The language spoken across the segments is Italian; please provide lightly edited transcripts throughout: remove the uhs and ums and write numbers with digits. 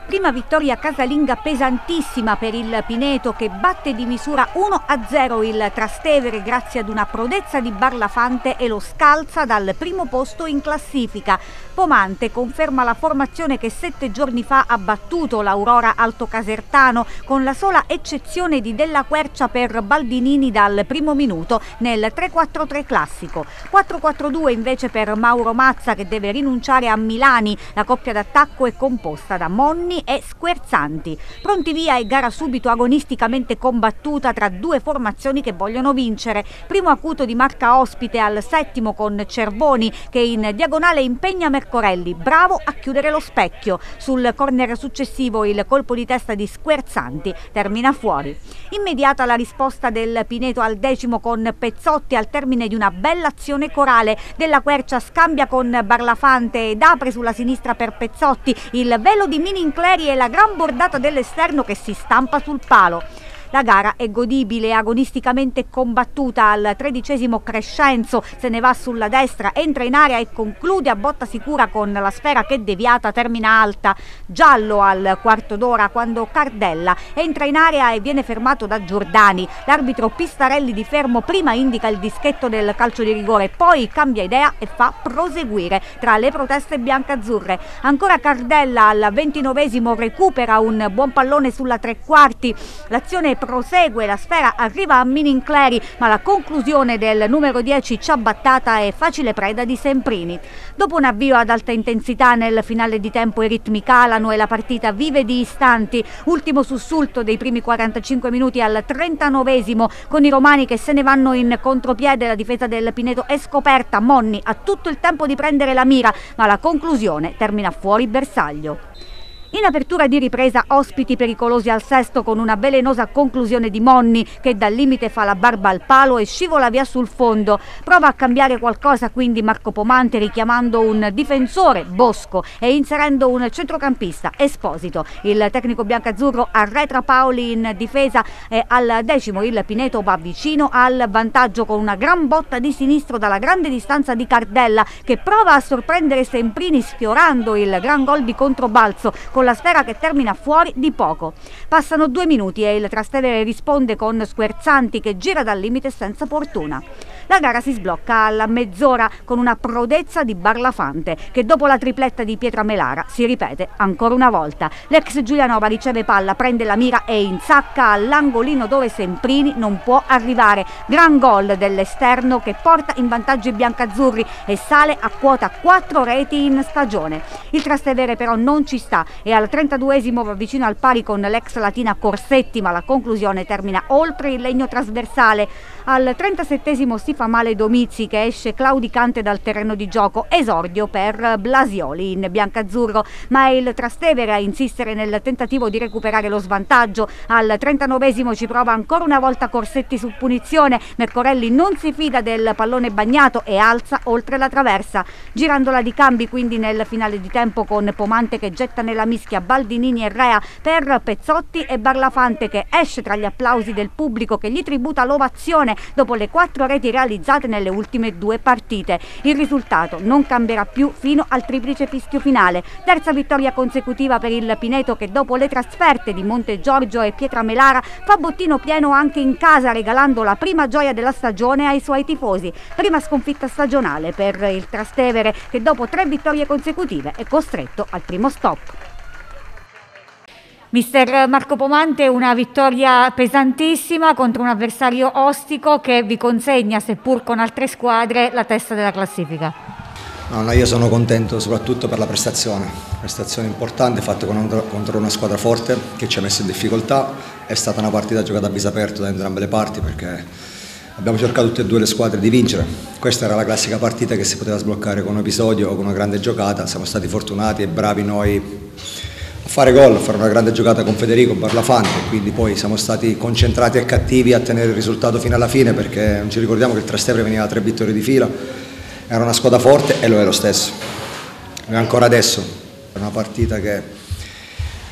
Prima vittoria casalinga pesantissima per il Pineto, che batte di misura 1-0 il Trastevere grazie ad una prodezza di Barlafante e lo scalza dal primo posto in classifica. Pomante conferma la formazione che 7 giorni fa ha battuto l'Aurora Altocasertano, con la sola eccezione di Della Quercia per Baldinini dal primo minuto nel 3-4-3 classico. 4-4-2 invece per Mauro Mazza, che deve rinunciare a Milani. La coppia d'attacco è composta da Monni e Squerzanti. Pronti via e gara subito agonisticamente combattuta tra due formazioni che vogliono vincere. Primo acuto di marca ospite al 7° con Cervoni, che in diagonale impegna Mercorelli, bravo a chiudere lo specchio. Sul corner successivo il colpo di testa di Squerzanti termina fuori. Immediata la risposta del Pineto al 10° con Pezzotti al termine di una bella azione corale. Della Quercia scambia con Barlafante ed apre sulla sinistra per Pezzotti. Il velo di Minincleri e la gran bordata dell'esterno che si stampa sul palo. La gara è godibile e agonisticamente combattuta. Al 13° Crescenzo se ne va sulla destra, entra in area e conclude a botta sicura con la sfera che deviata termina alta. Giallo al quarto d'ora quando Cardella entra in area e viene fermato da Giordani. L'arbitro Pistarelli di fermo prima indica il dischetto del calcio di rigore, poi cambia idea e fa proseguire tra le proteste biancazzurre. Ancora Cardella al 29° recupera un buon pallone sulla tre quarti. L'azione prosegue, la sfera arriva a Minincleri, ma la conclusione del numero 10 ciabattata è facile preda di Semprini. Dopo un avvio ad alta intensità nel finale di tempo i ritmi calano e la partita vive di istanti. Ultimo sussulto dei primi 45 minuti al 39° con i romani che se ne vanno in contropiede. La difesa del Pineto è scoperta, Monni ha tutto il tempo di prendere la mira, ma la conclusione termina fuori bersaglio. In apertura di ripresa ospiti pericolosi al 6° con una velenosa conclusione di Monni, che dal limite fa la barba al palo e scivola via sul fondo. Prova a cambiare qualcosa quindi Marco Pomante, richiamando un difensore, Bosco, e inserendo un centrocampista, Esposito. Il tecnico biancazzurro arretra Paoli in difesa e al 10° il Pineto va vicino al vantaggio con una gran botta di sinistro dalla grande distanza di Cardella, che prova a sorprendere Semprini sfiorando il gran gol di controbalzo con la sfera che termina fuori di poco. Passano 2 minuti e il Trastevere risponde con Squerzanti che gira dal limite senza fortuna. La gara si sblocca alla mezz'ora con una prodezza di Barlafante, che dopo la tripletta di Pietramelara si ripete ancora una volta. L'ex Giulianova riceve palla, prende la mira e insacca all'angolino dove Semprini non può arrivare. Gran gol dell'esterno che porta in vantaggio i biancazzurri e sale a quota 4 reti in stagione. Il Trastevere però non ci sta e al 32° va vicino al pari con l'ex Latina Corsetti, ma la conclusione termina oltre il legno trasversale. Al 37° si fa male Domizzi, che esce claudicante dal terreno di gioco. Esordio per Blasioli in biancazzurro, ma è il Trastevere a insistere nel tentativo di recuperare lo svantaggio. Al 39° ci prova ancora una volta Corsetti su punizione. Mercorelli non si fida del pallone bagnato e alza oltre la traversa. Girandola di cambi quindi nel finale di tempo con Pomante che getta nella mischia Baldinini e Rea per Pezzotti e Barlafante, che esce tra gli applausi del pubblico che gli tributa l'ovazione dopo le 4 reti realizzate nelle ultime 2 partite. Il risultato non cambierà più fino al triplice fischio finale. Terza vittoria consecutiva per il Pineto, che dopo le trasferte di Montegiorgio e Pietramelara fa bottino pieno anche in casa, regalando la prima gioia della stagione ai suoi tifosi. Prima sconfitta stagionale per il Trastevere, che dopo 3 vittorie consecutive è costretto al primo stop. Mister Marco Pomante, una vittoria pesantissima contro un avversario ostico che vi consegna, seppur con altre squadre, la testa della classifica. No, io sono contento soprattutto per la prestazione importante fatta contro una squadra forte che ci ha messo in difficoltà. È stata una partita giocata a viso aperto da entrambe le parti, perché abbiamo cercato tutte e 2 le squadre di vincere. Questa era la classica partita che si poteva sbloccare con un episodio o con una grande giocata. Siamo stati fortunati e bravi noi a fare gol, a fare una grande giocata con Federico Barlafante, quindi poi siamo stati concentrati e cattivi a tenere il risultato fino alla fine, perché non ci ricordiamo che il Trastevere veniva da 3 vittorie di fila, era una squadra forte e lo è lo stesso, lo è ancora adesso. È una partita che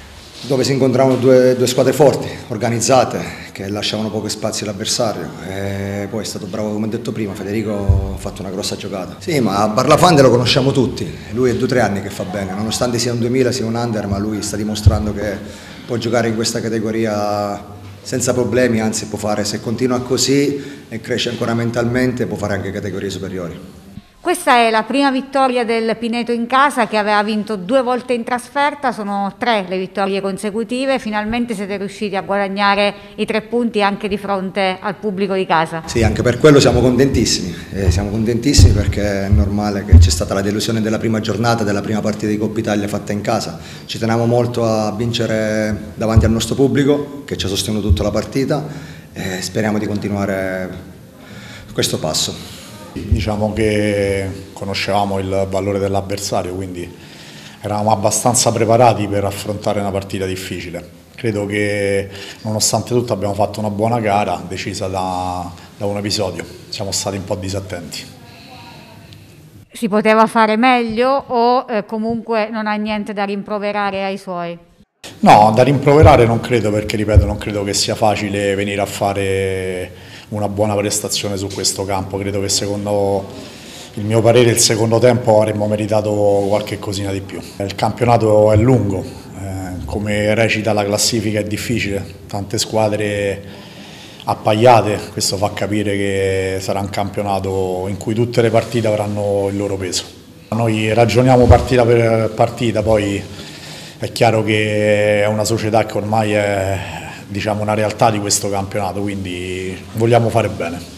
dove si incontravano due squadre forti, organizzate, che lasciavano poco spazio all'avversario. E poi è stato bravo, come ho detto prima, Federico ha fatto una grossa giocata. Sì, ma Barlafante lo conosciamo tutti, lui è 2 o 3 anni che fa bene, nonostante sia un 2000, sia un under, ma lui sta dimostrando che può giocare in questa categoria senza problemi, anzi può fare, se continua così e cresce ancora mentalmente, può fare anche categorie superiori. Questa è la prima vittoria del Pineto in casa, che aveva vinto 2 volte in trasferta, sono 3 le vittorie consecutive, finalmente siete riusciti a guadagnare i 3 punti anche di fronte al pubblico di casa. Sì, anche per quello siamo contentissimi perché è normale che c'è stata la delusione della prima giornata, della prima partita di Coppa Italia fatta in casa. Ci teniamo molto a vincere davanti al nostro pubblico che ci ha sostenuto tutta la partita e speriamo di continuare questo passo. Diciamo che conoscevamo il valore dell'avversario, quindi eravamo abbastanza preparati per affrontare una partita difficile. Credo che nonostante tutto abbiamo fatto una buona gara, decisa da un episodio. Siamo stati un po' disattenti. Si poteva fare meglio o comunque non ha niente da rimproverare ai suoi? No, da rimproverare non credo, perché ripeto, non credo che sia facile venire a fare una buona prestazione su questo campo. Credo che, secondo il mio parere, il secondo tempo avremmo meritato qualche cosina di più. Il campionato è lungo, come recita la classifica è difficile, tante squadre appaiate, questo fa capire che sarà un campionato in cui tutte le partite avranno il loro peso. Noi ragioniamo partita per partita, poi è chiaro che è una società che ormai è, diciamo, una realtà di questo campionato, quindi vogliamo fare bene.